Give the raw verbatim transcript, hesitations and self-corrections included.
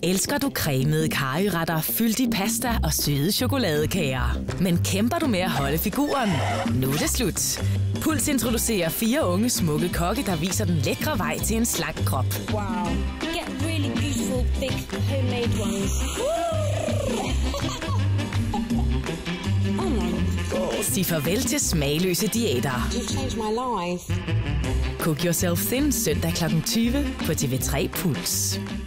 Elsker du cremede karryretter fyldt i pasta og søde chokoladekager? Men kæmper du med at holde figuren? Nu er det slut. Puls introducerer fire unge smukke kokke, der viser den lækre vej til en slank krop. Wow. Get really beautiful, big homemade ones. Oh my God. Sig farvel til smagløse diæter. You've changed my life. Cook Yourself Thin søndag klokken tyve på T V tre Puls.